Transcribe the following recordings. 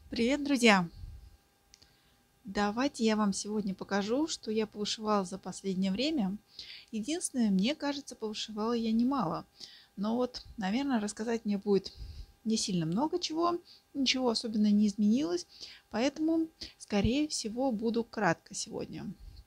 Привет, друзья! Давайте я вам сегодня покажу, что я повышивала за последнее время. Единственное, мне кажется, повышивала я немало. Но вот, наверное, рассказать мне будет не сильно много чего, ничего особенно не изменилось. Поэтому, скорее всего, буду кратко сегодня.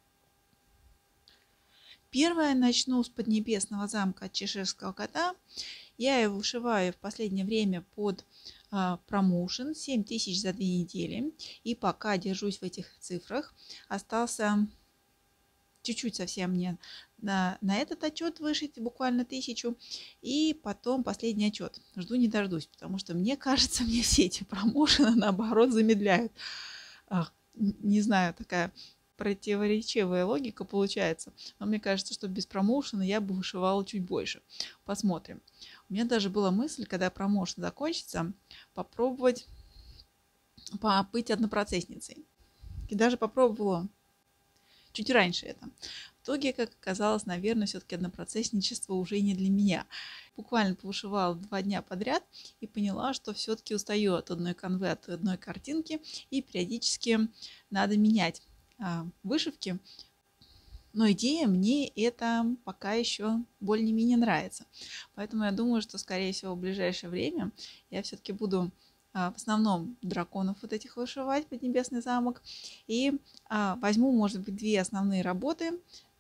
Первое начну с Поднебесного замка от Чеширского кота. Я его вышиваю в последнее время под промоушен 7000 за 2 недели. И пока держусь в этих цифрах. Остался чуть-чуть совсем мне на этот отчет вышить, буквально 1000. И потом последний отчет. Жду не дождусь, потому что мне кажется, мне все эти промоушены наоборот замедляют. Не знаю, такая противоречивая логика получается. Но мне кажется, что без промоушена я бы вышивала чуть больше. Посмотрим. У меня даже была мысль, когда промоушен закончится, попробовать побыть однопроцессницей. И даже попробовала чуть раньше это. В итоге, как оказалось, наверное, все-таки однопроцессничество уже не для меня. Буквально повышивала 2 дня подряд и поняла, что все-таки устаю от одной канвы, от одной картинки, и периодически надо менять вышивки. Но идея мне это пока еще более-менее нравится. Поэтому я думаю, что, скорее всего, в ближайшее время я все-таки буду в основном драконов вот этих вышивать, Поднебесный замок. И возьму, может быть, 2 основные работы,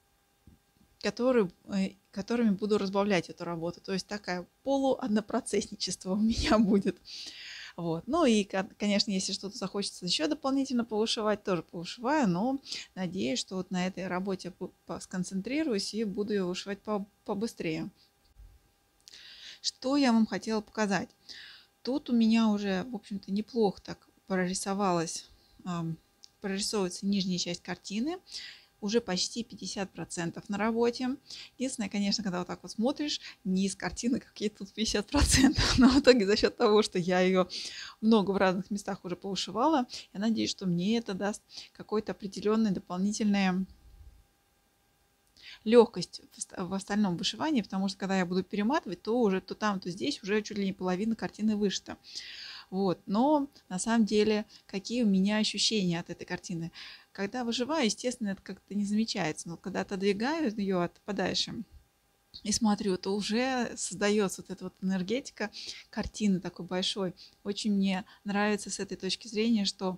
которыми буду разбавлять эту работу. То есть такая полуоднопроцессничество у меня будет. Вот. Ну и, конечно, если что-то захочется еще дополнительно повышивать, тоже повышиваю, но надеюсь, что вот на этой работе сконцентрируюсь и буду ее вышивать побыстрее. Что я вам хотела показать? Тут у меня уже, в общем-то, неплохо так прорисовывается нижняя часть картины. Уже почти 50% на работе. Единственное, конечно, когда вот так вот смотришь, низ картины, какие тут 50%. Но в итоге за счет того, что я ее много в разных местах уже повышивала, я надеюсь, что мне это даст какой-то определенный дополнительный легкость в остальном вышивании, потому что когда я буду перематывать, то уже то там, то здесь уже чуть ли не половина картины вышита. Вот. Но на самом деле, какие у меня ощущения от этой картины? Когда выживаю, естественно, это как-то не замечается. Но когда отодвигаю ее подальше и смотрю, то уже создается вот эта вот энергетика картины такой большой. Очень мне нравится с этой точки зрения, что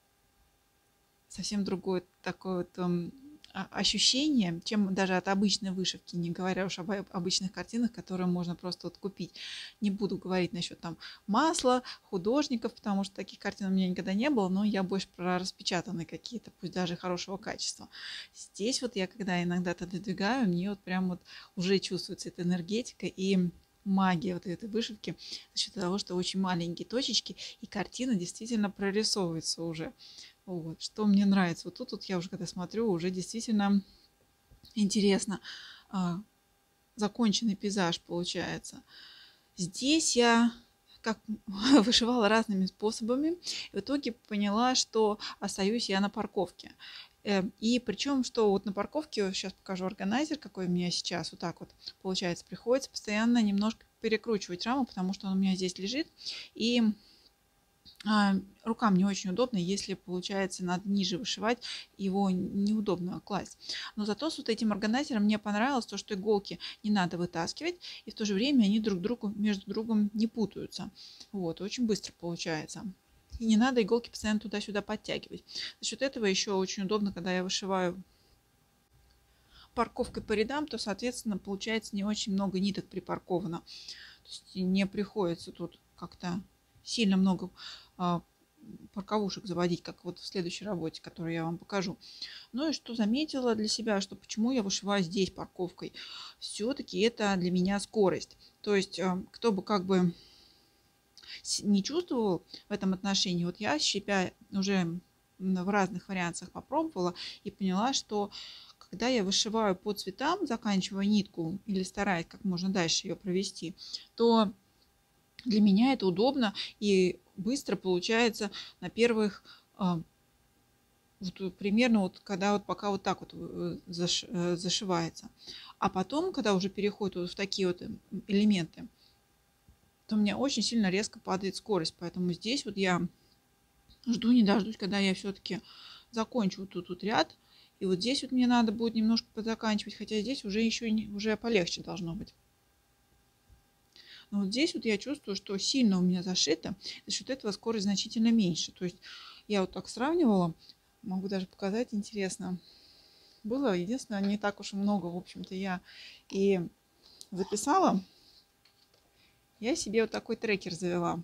совсем другое такое вот ощущение, чем даже от обычной вышивки, не говоря уж об обычных картинах, которые можно просто вот купить. Не буду говорить насчет там масла, художников, потому что таких картин у меня никогда не было, но я больше про распечатанные какие-то, пусть даже хорошего качества. Здесь вот я, когда иногда это додвигаю, мне вот прям вот уже чувствуется эта энергетика и магия вот этой вышивки за счет того, что очень маленькие точечки, и картина действительно прорисовывается уже. Вот, что мне нравится. Вот тут вот я уже когда смотрю, уже действительно интересно. Законченный пейзаж получается. Здесь я как вышивала разными способами. И в итоге поняла, что остаюсь я на парковке. И причем, что вот на парковке, сейчас покажу органайзер, какой у меня сейчас, вот так вот получается, приходится постоянно немножко перекручивать раму, потому что он у меня здесь лежит. И рукам не очень удобно, если, получается, надо ниже вышивать, его неудобно класть. Но зато с вот этим органайзером мне понравилось то, что иголки не надо вытаскивать, и в то же время они между другом не путаются. Вот, очень быстро получается. И не надо иголки постоянно туда-сюда подтягивать. За счет этого еще очень удобно, когда я вышиваю парковкой по рядам, то, соответственно, получается не очень много ниток припарковано. То есть не приходится тут как-то сильно много парковушек заводить, как вот в следующей работе, которую я вам покажу. Ну и что заметила для себя, что почему я вышиваю здесь парковкой. Все-таки это для меня скорость. То есть кто бы как бы не чувствовал в этом отношении, вот я себя уже в разных вариациях попробовала и поняла, что когда я вышиваю по цветам, заканчивая нитку или стараюсь как можно дальше ее провести, то для меня это удобно и быстро получается на первых вот примерно вот когда вот пока вот так вот зашивается. А потом, когда уже переходит вот в такие вот элементы, то у меня очень сильно резко падает скорость. Поэтому здесь вот я Жду не дождусь, когда я все-таки закончу вот тут ряд. И вот здесь вот мне надо будет немножко подзаканчивать, хотя здесь уже еще уже полегче должно быть. Но вот здесь вот я чувствую, что сильно у меня зашито, за счет этого скорость значительно меньше. То есть я вот так сравнивала, могу даже показать, интересно. Было, единственное, не так уж и много, в общем-то, я и записала. Я себе вот такой трекер завела.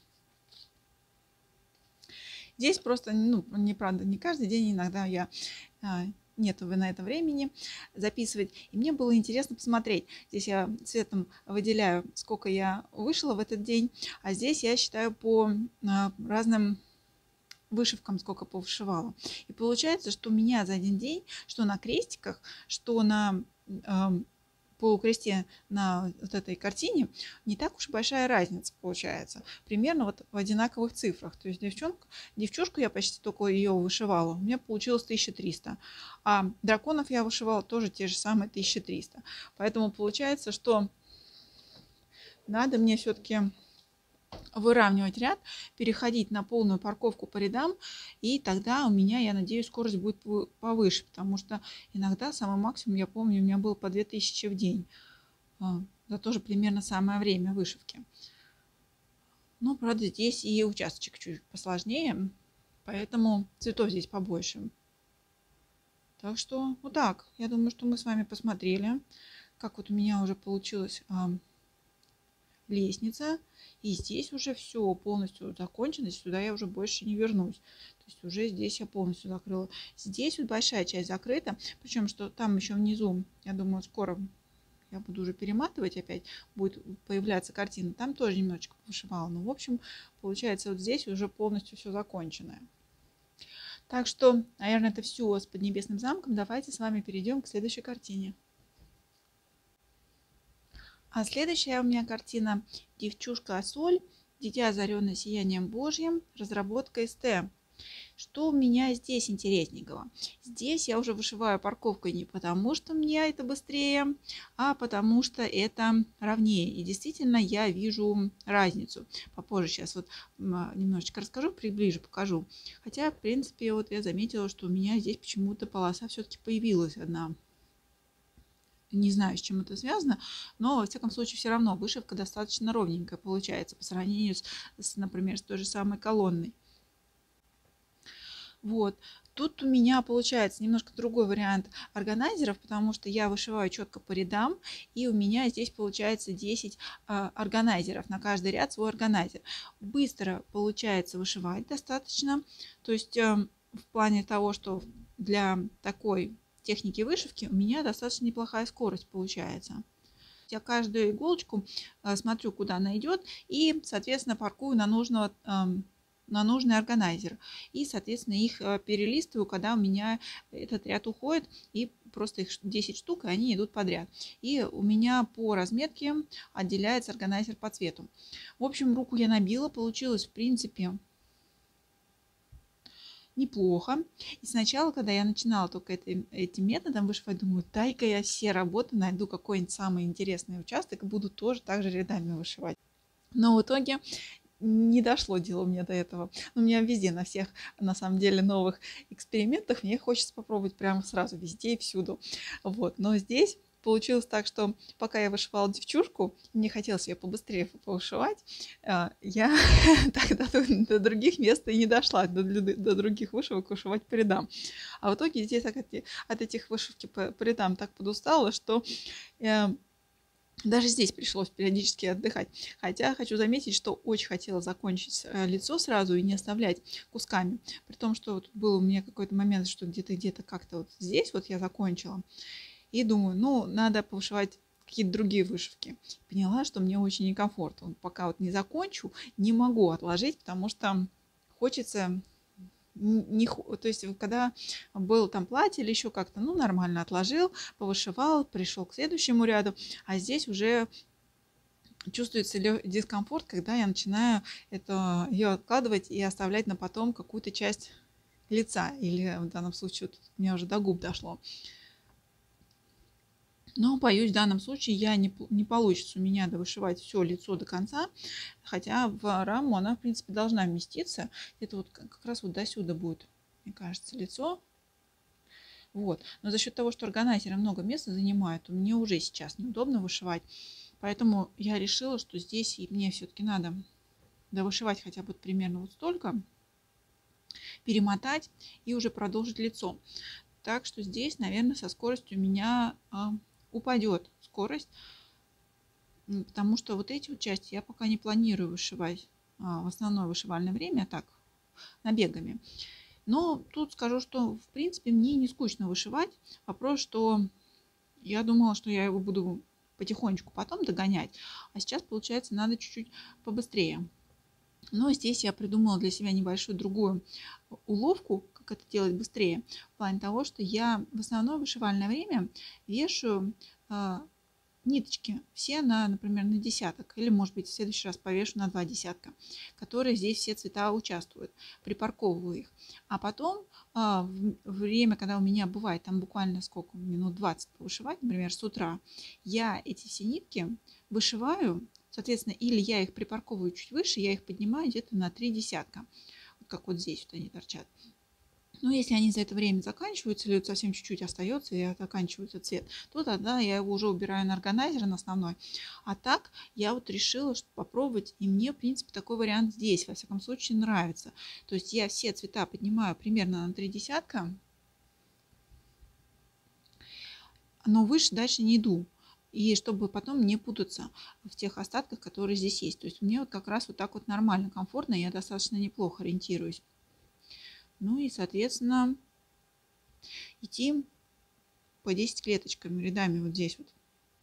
Здесь просто, ну, неправда, не каждый день, иногда я нету на это времени записывать. И мне было интересно посмотреть. Здесь я цветом выделяю, сколько я вышла в этот день, а здесь я считаю по разным вышивкам, сколько повышивала. И получается, что у меня за один день, что на крестиках, что на полукресте на вот этой картине, не так уж большая разница получается. Примерно вот в одинаковых цифрах. То есть девчушку я почти только ее вышивала. У меня получилось 1300. А драконов я вышивала тоже те же самые 1300. Поэтому получается, что надо мне все-таки выравнивать ряд, переходить на полную парковку по рядам, и тогда у меня, я надеюсь, скорость будет повыше, потому что иногда самый максимум, я помню, у меня был по 2000 в день. За тоже примерно самое время вышивки. Но, правда, здесь и участочек чуть посложнее, поэтому цветов здесь побольше. Так что вот так. Я думаю, что мы с вами посмотрели, как вот у меня уже получилось лестница. И здесь уже все полностью закончено. Сюда я уже больше не вернусь. То есть уже здесь я полностью закрыла. Здесь вот большая часть закрыта. Причем, что там еще внизу, я думаю, скоро я буду уже перематывать опять. Будет появляться картина. Там тоже немножечко вышивала. Но, в общем, получается, вот здесь уже полностью все законченное. Так что, наверное, это все с Поднебесным замком. Давайте с вами перейдем к следующей картине. А следующая у меня картина «Девчушка Соль. Дитя, озаренное сиянием Божьим. Разработка СТ». Что у меня здесь интересненького? Здесь я уже вышиваю парковкой не потому, что мне это быстрее, а потому что это ровнее. И действительно я вижу разницу. Попозже сейчас вот немножечко расскажу, приближе покажу. Хотя, в принципе, вот я заметила, что у меня здесь почему-то полоса все-таки появилась одна. Не знаю, с чем это связано, но, во всяком случае, все равно вышивка достаточно ровненькая получается по сравнению например, с той же самой колонной. Вот. Тут у меня получается немножко другой вариант органайзеров, потому что я вышиваю четко по рядам, и у меня здесь получается 10 органайзеров, на каждый ряд свой органайзер. Быстро получается вышивать достаточно, то есть в плане того, что для такой техники вышивки у меня достаточно неплохая скорость получается. Я каждую иголочку смотрю, куда она идет, и, соответственно, паркую на нужный органайзер. И, соответственно, их перелистываю, когда у меня этот ряд уходит, и просто их 10 штук, и они идут подряд. И у меня по разметке отделяется органайзер по цвету. В общем, руку я набила, получилось, в принципе, неплохо. И сначала, когда я начинала только этим методом вышивать, думаю, дай-ка я все работы найду какой-нибудь самый интересный участок и буду тоже так же рядами вышивать. Но в итоге не дошло дело у меня до этого. У меня везде, на всех, на самом деле, новых экспериментах мне хочется попробовать прямо сразу, везде и всюду. Вот. Но здесь получилось так, что пока я вышивала девчушку, мне хотелось ее побыстрее повышивать, я тогда до других мест и не дошла, до других вышивок вышивать по рядам. А в итоге здесь от этих вышивки по рядам так подустала, что даже здесь пришлось периодически отдыхать. Хотя хочу заметить, что очень хотела закончить лицо сразу и не оставлять кусками. При том, что вот был у меня какой-то момент, что где-то как-то вот здесь вот я закончила. И думаю, ну, надо повышивать какие-то другие вышивки. Поняла, что мне очень некомфортно. Пока вот не закончу, не могу отложить, потому что хочется... то есть, когда было там платье или еще как-то, ну, нормально отложил, повышивал, пришел к следующему ряду, а здесь уже чувствуется дискомфорт, когда я начинаю ее откладывать и оставлять на потом какую-то часть лица, или в данном случае вот у меня уже до губ дошло. Но, боюсь, в данном случае не получится у меня довышивать все лицо до конца, хотя в раму она, в принципе, должна вместиться. Это вот как раз вот до сюда будет, мне кажется, лицо. Вот. Но за счет того, что органайзеры много места занимают, мне уже сейчас неудобно вышивать. Поэтому я решила, что здесь мне все-таки надо довышивать хотя бы примерно вот столько, перемотать и уже продолжить лицо. Так что здесь, наверное, со скоростью у меня упадет скорость, потому что вот эти вот части я пока не планирую вышивать в основное вышивальное время, так, набегами. Но тут скажу, что в принципе мне не скучно вышивать. Вопрос, что я думала, что я его буду потихонечку потом догонять, а сейчас, получается, надо чуть-чуть побыстрее. Но здесь я придумала для себя небольшую другую уловку, как это делать быстрее, в плане того, что я в основное вышивальное время вешаю ниточки все на, например, на десяток, или, может быть, в следующий раз повешу на 2 десятка, которые здесь все цвета участвуют, припарковываю их. А потом время, когда у меня бывает там буквально сколько, минут 20 повышивать, например, с утра, я эти все нитки вышиваю, соответственно, или я их припарковываю чуть выше, я их поднимаю где-то на 3 десятка, вот как вот здесь вот они торчат. Но если они за это время заканчиваются, или совсем чуть-чуть остается и заканчивается цвет, то тогда я его уже убираю на органайзер на основной. А так я вот решила, что попробовать, и мне, в принципе, такой вариант здесь, во всяком случае, нравится. То есть я все цвета поднимаю примерно на 3 десятка, но выше дальше не иду. И чтобы потом не путаться в тех остатках, которые здесь есть. То есть мне вот как раз вот так вот нормально, комфортно, я достаточно неплохо ориентируюсь. Ну и, соответственно, идти по 10 клеточками рядами вот здесь вот.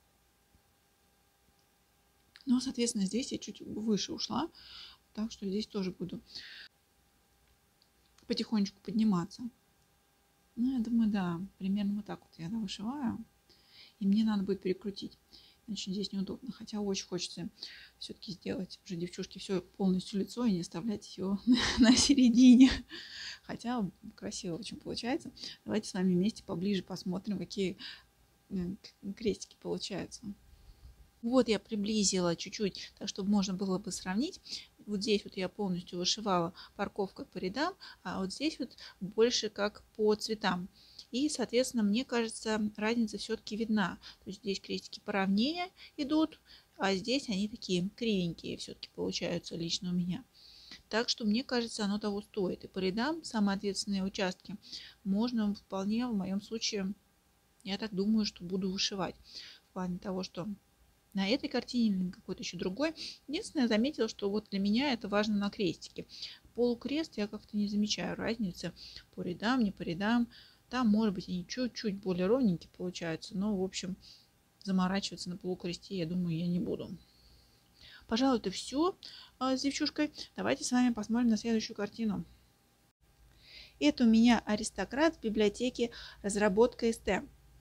Но, соответственно, здесь я чуть выше ушла, так что здесь тоже буду потихонечку подниматься. Ну, я думаю, да, примерно вот так вот я вышиваю. И мне надо будет перекрутить, иначе здесь неудобно. Хотя очень хочется все-таки сделать уже девчушке все полностью лицо и не оставлять ее на середине. Хотя красиво очень получается. Давайте с вами вместе поближе посмотрим, какие крестики получаются. Вот я приблизила чуть-чуть, так чтобы можно было бы сравнить. Вот здесь вот я полностью вышивала парковкой по рядам, а вот здесь вот больше как по цветам. И, соответственно, мне кажется, разница все-таки видна. То есть здесь крестики поровнее идут, а здесь они такие кривенькие все-таки получаются лично у меня. Так что, мне кажется, оно того стоит. И по рядам самые ответственные участки можно вполне, в моем случае, я так думаю, что буду вышивать. В плане того, что на этой картине или какой-то еще другой. Единственное, я заметила, что вот для меня это важно на крестике. Полукрест я как-то не замечаю разницы по рядам, не по рядам. Там, может быть, они чуть-чуть более ровненькие получаются, но, в общем, заморачиваться на полукресте, я думаю, я не буду. Пожалуй, это все с девчушкой. Давайте с вами посмотрим на следующую картину. Это у меня аристократ в библиотеке разработка СТ.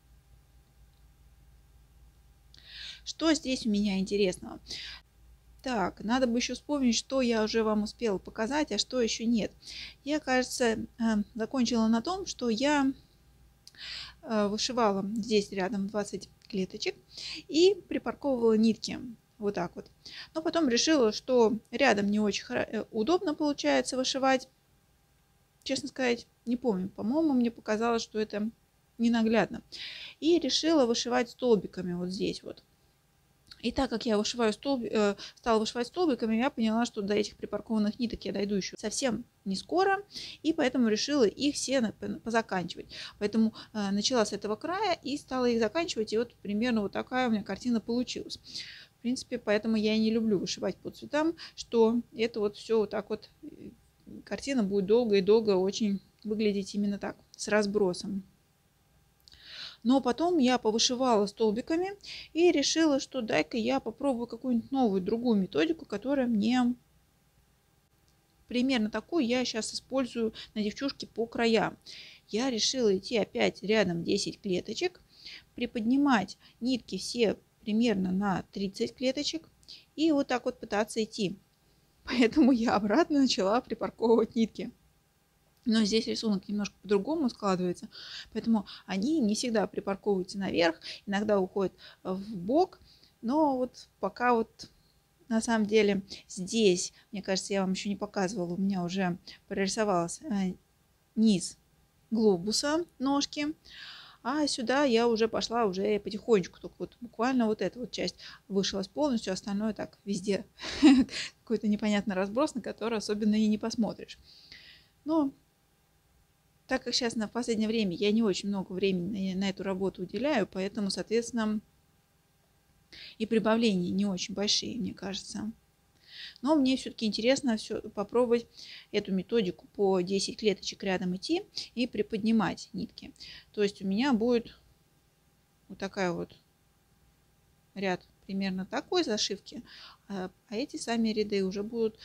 Что здесь у меня интересного? Так, надо бы еще вспомнить, что я уже вам успела показать, а что еще нет. Я, кажется, закончила на том, что я вышивала здесь рядом 20 клеточек и припарковывала нитки. Вот так вот. Но потом решила, что рядом не очень удобно получается вышивать. Честно сказать, не помню. По-моему, мне показалось, что это ненаглядно. И решила вышивать столбиками вот здесь вот. И так как я стала вышивать столбиками, я поняла, что до этих припаркованных ниток я дойду еще совсем не скоро, и поэтому решила их все позаканчивать. Поэтому начала с этого края и стала их заканчивать, и вот примерно вот такая у меня картина получилась. В принципе, поэтому я и не люблю вышивать по цветам, что это вот все вот так вот, картина будет долго и долго очень выглядеть именно так, с разбросом. Но потом я повышивала столбиками и решила, что дай-ка я попробую какую-нибудь новую, другую методику, которая мне примерно такую я сейчас использую на девчушке по краям. Я решила идти опять рядом 10 клеточек, приподнимать нитки все примерно на 30 клеточек и вот так вот пытаться идти. Поэтому я обратно начала припарковывать нитки. Но здесь рисунок немножко по-другому складывается, поэтому они не всегда припарковываются наверх, иногда уходят в бок. Но вот пока вот на самом деле здесь, мне кажется, я вам еще не показывала, у меня уже прорисовался низ глобуса, ножки. А сюда я уже пошла уже потихонечку, только вот буквально вот эта вот часть вышилась полностью, остальное так везде какой-то непонятный разброс, на который особенно и не посмотришь. Но так как сейчас в последнее время я не очень много времени на эту работу уделяю, поэтому, соответственно, и прибавления не очень большие, мне кажется. Но мне все-таки интересно попробовать эту методику по 10 клеточек рядом идти и приподнимать нитки. То есть у меня будет вот такая вот ряд примерно такой зашивки, а эти сами ряды уже будут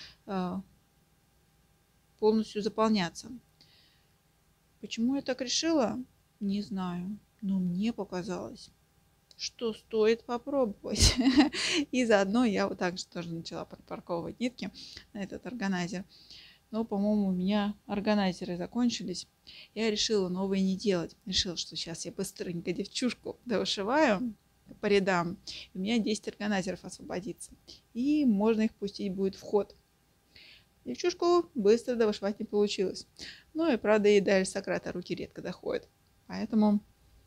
полностью заполняться. Почему я так решила? Не знаю, но мне показалось, что стоит попробовать. И заодно я вот так же тоже начала припарковывать нитки на этот органайзер. Но, по-моему, у меня органайзеры закончились. Я решила новые не делать. Решила, что сейчас я быстренько девчушку довышиваю по рядам. У меня 10 органайзеров освободится. И можно их пустить будет в ход. Девчушку быстро довышивать не получилось. Ну и, правда, и до аристократа руки редко доходят. Поэтому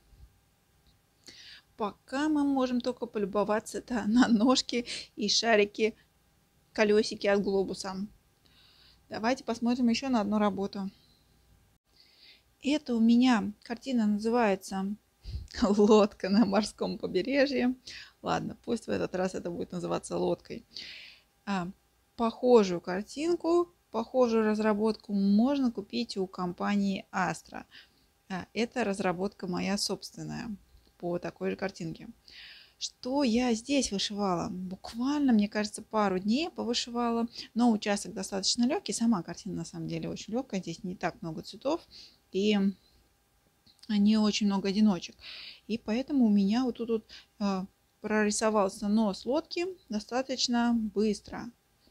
пока мы можем только полюбоваться на ножки и шарики, колесики от глобуса. Давайте посмотрим еще на одну работу. Это у меня картина называется «Лодка на морском побережье». Ладно, пусть в этот раз это будет называться лодкой. Похожую картинку, похожую разработку можно купить у компании Astra. Это разработка моя собственная по такой же картинке. Что я здесь вышивала? Буквально, мне кажется, пару дней повышивала, но участок достаточно легкий. Сама картина на самом деле очень легкая, здесь не так много цветов и не очень много одиночек. И поэтому у меня вот тут прорисовался нос лодки достаточно быстро.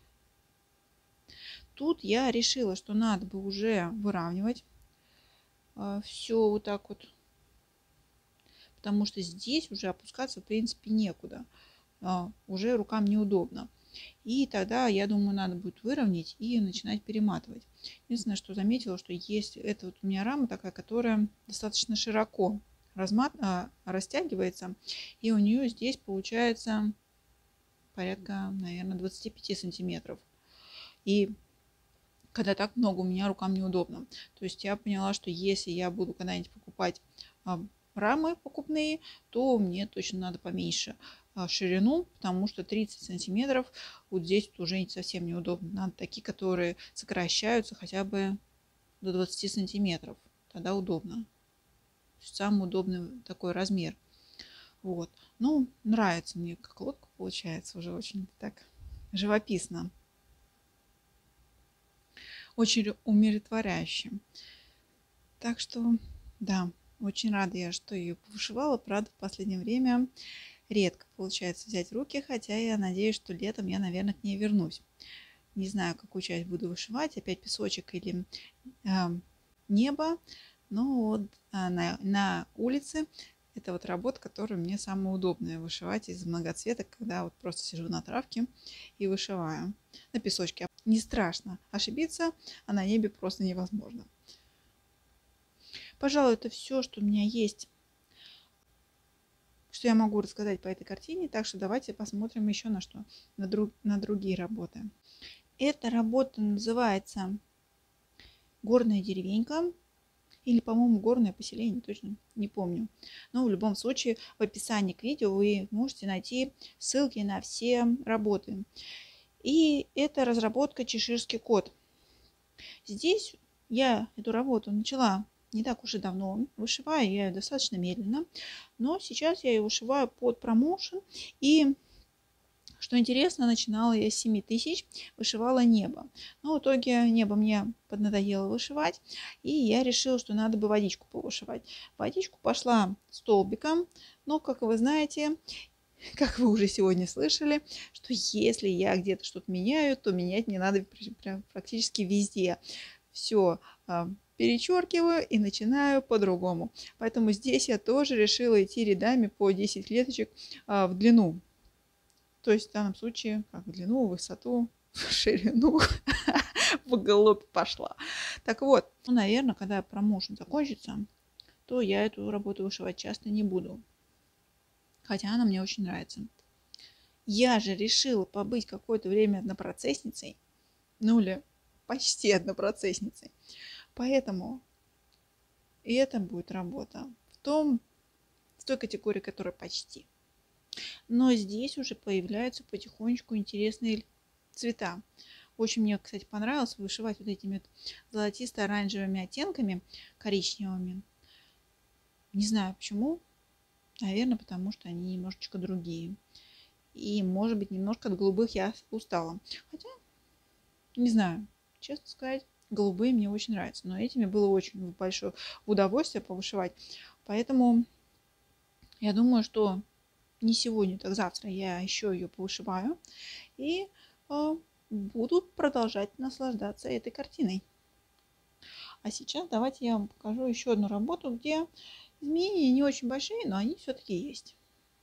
Тут я решила, что надо бы уже выравнивать все вот так вот, потому что здесь уже опускаться в принципе некуда, уже рукам неудобно. И тогда, я думаю, надо будет выровнять и начинать перематывать. Единственное, что заметила, что есть это вот у меня рама такая, которая достаточно широко растягивается, и у нее здесь получается порядка, наверное, 25 сантиметров. И когда так много, у меня рукам неудобно. То есть я поняла, что если я буду когда-нибудь покупать рамы покупные, то мне точно надо поменьше ширину, потому что 30 сантиметров вот здесь уже совсем неудобно. Надо такие, которые сокращаются хотя бы до 20 сантиметров. Тогда удобно. Самый удобный такой размер. Вот. Ну, нравится мне, как лодка получается. Уже очень так живописно. Очень умиротворяюще. Так что, да, очень рада я, что ее вышивала. Правда, в последнее время редко получается взять в руки, хотя я надеюсь, что летом я, наверное, к ней вернусь. Не знаю, какую часть буду вышивать, опять песочек или небо. Но вот на улице это вот работа, которую мне самое удобное вышивать из многоцветок, когда вот просто сижу на травке и вышиваю на песочке. Не страшно ошибиться, а на небе просто невозможно. Пожалуй, это все, что у меня есть, что я могу рассказать по этой картине. Так что давайте посмотрим еще на другие работы. Эта работа называется «Горная деревенька». Или, по-моему, горное поселение, точно не помню. Но в любом случае в описании к видео вы можете найти ссылки на все работы. И это разработка «Чеширский кот». Здесь я эту работу начала не так уж и давно. Вышиваю я ее достаточно медленно. Но сейчас я ее вышиваю под промоушен. И, что интересно, начинала я с 7000, вышивала небо. Но в итоге небо мне поднадоело вышивать. И я решила, что надо бы водичку повышивать. Водичку пошла столбиком. Но, как вы знаете, как вы уже сегодня слышали, что если я где-то что-то меняю, то менять мне надо прям практически везде. Все перечеркиваю и начинаю по-другому. Поэтому здесь я тоже решила идти рядами по 10 клеточек в длину. То есть в данном случае как в длину, в высоту, в ширину, вглубь пошла. Так вот, наверное, когда промоушен закончится, то я эту работу вышивать часто не буду. Хотя она мне очень нравится. Я же решила побыть какое-то время однопроцессницей. Ну или почти однопроцессницей. Поэтому и это будет работа в той категории, которая почти. Но здесь уже появляются потихонечку интересные цвета. Очень мне, кстати, понравилось вышивать вот этими золотисто-оранжевыми оттенками, коричневыми. Не знаю почему. Наверное, потому что они немножечко другие. И, может быть, немножко от голубых я устала. Хотя, не знаю, честно сказать, голубые мне очень нравятся. Но этими было очень большое удовольствие повышивать. Поэтому я думаю, что не сегодня, так завтра я еще ее повышиваю. И буду продолжать наслаждаться этой картиной. А сейчас давайте я вам покажу еще одну работу, где изменения не очень большие, но они все-таки есть.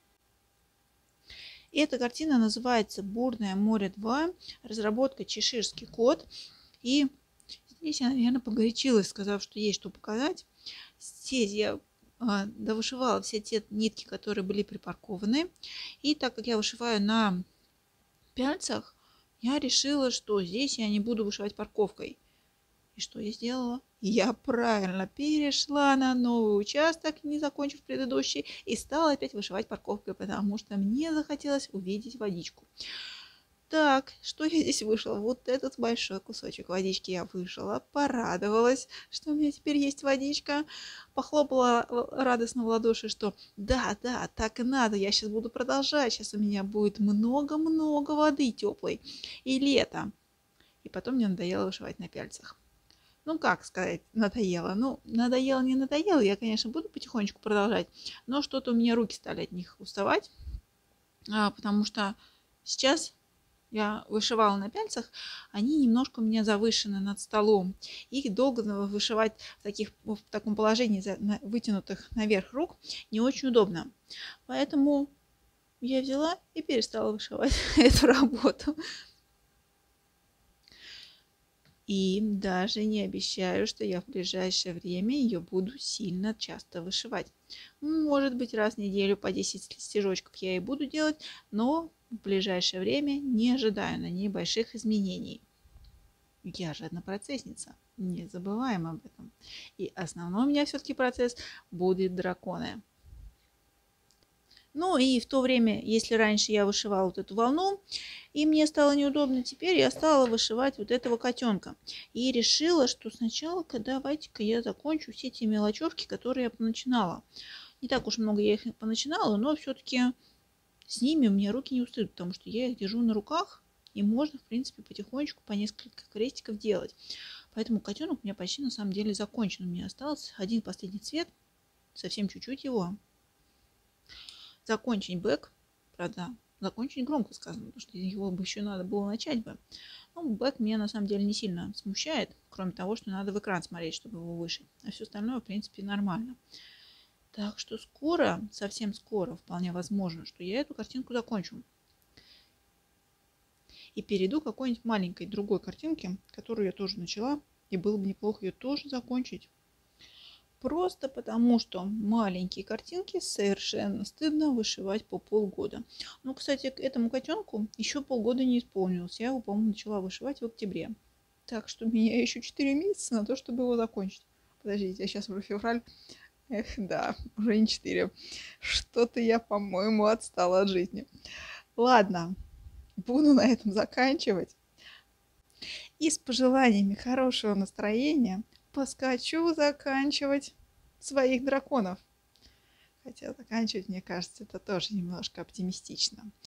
И эта картина называется «Бурное море 2», разработка «Чеширский кот». И здесь я, наверное, погорячилась, сказав, что есть что показать. Здесь я довышивала все те нитки, которые были припаркованы. И так как я вышиваю на пяльцах, я решила, что здесь я не буду вышивать парковкой. И что я сделала? Я правильно перешла на новый участок, не закончив предыдущий, и стала опять вышивать парковкой, потому что мне захотелось увидеть водичку. Так, что я здесь вышла? Вот этот большой кусочек водички я вышила, порадовалась, что у меня теперь есть водичка, похлопала радостно в ладоши, что да, так и надо, я сейчас буду продолжать, сейчас у меня будет много-много воды теплой и лето. И потом мне надоело вышивать на пяльцах. Ну, как сказать, надоело? Ну, надоело, не надоело. Я, конечно, буду потихонечку продолжать. Но что-то у меня руки стали от них уставать. Потому что сейчас я вышивала на пяльцах. Они немножко у меня завышены над столом. Их долго вышивать в таком положении, вытянутых наверх рук, не очень удобно. Поэтому я взяла и перестала вышивать эту работу. И даже не обещаю, что я в ближайшее время ее буду сильно часто вышивать. Может быть, раз в неделю по 10 стежочков я и буду делать, но в ближайшее время не ожидаю на ней больших изменений. Я же однопроцессница, не забываем об этом. И основной у меня все-таки процесс будет драконы. Ну и в то время, если раньше я вышивала вот эту волну, и мне стало неудобно, теперь я стала вышивать вот этого котенка. И решила, что сначала давайте-ка я закончу все те мелочевки, которые я поначинала. Не так уж много я их поначинала, но все-таки с ними у меня руки не устают, потому что я их держу на руках, и можно, в принципе, потихонечку по несколько крестиков делать. Поэтому котенок у меня почти на самом деле закончен. У меня остался один последний цвет, совсем чуть-чуть его. Закончить бэк, правда, закончить громко сказано, потому что его бы еще надо было начать бы. Ну, бэк меня на самом деле не сильно смущает, кроме того, что надо в экран смотреть, чтобы его вышить. А все остальное, в принципе, нормально. Так что скоро, совсем скоро, вполне возможно, что я эту картинку закончу. И перейду к какой-нибудь маленькой другой картинке, которую я тоже начала, и было бы неплохо ее тоже закончить. Просто потому, что маленькие картинки совершенно стыдно вышивать по полгода. Ну, кстати, к этому котенку еще полгода не исполнилось. Я его, по-моему, начала вышивать в октябре. Так что у меня еще 4 месяца на то, чтобы его закончить. Подождите, я сейчас уже февраль. Эх, да, уже не 4. Что-то я, по-моему, отстала от жизни. Ладно, буду на этом заканчивать. И с пожеланиями хорошего настроения поскочу заканчивать своих драконов. Хотя заканчивать, мне кажется, это тоже немножко оптимистично.